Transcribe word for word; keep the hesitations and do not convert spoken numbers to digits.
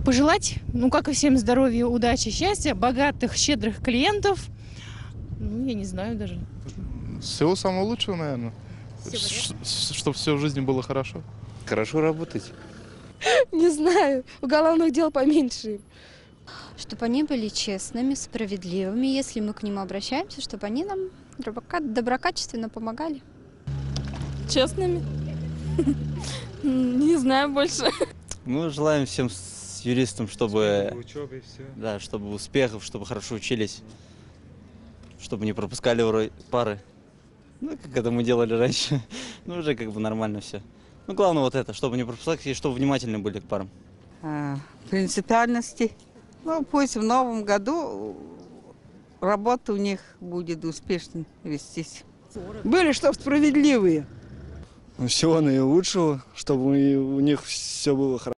Пожелать, ну, как и всем, здоровья, удачи, счастья, богатых, щедрых клиентов. Ну, я не знаю даже. Всего самого лучшего, наверное. Чтобы все в жизни было хорошо. Хорошо работать. Не знаю, уголовных дел поменьше. Чтобы они были честными, справедливыми, если мы к ним обращаемся, чтобы они нам доброкачественно помогали. Честными? Не знаю больше. Мы желаем всем юристам, чтобы, Учебы, все. да, чтобы успехов, чтобы хорошо учились, чтобы не пропускали урок, пары. Ну, как это мы делали раньше. Ну, уже как бы нормально все. Ну, главное вот это, чтобы не пропускать и чтобы внимательны были к парам. А, принципиальности. Ну, пусть в новом году работа у них будет успешно вестись. Были, чтобы справедливые. Всего наилучшего, чтобы у них все было хорошо.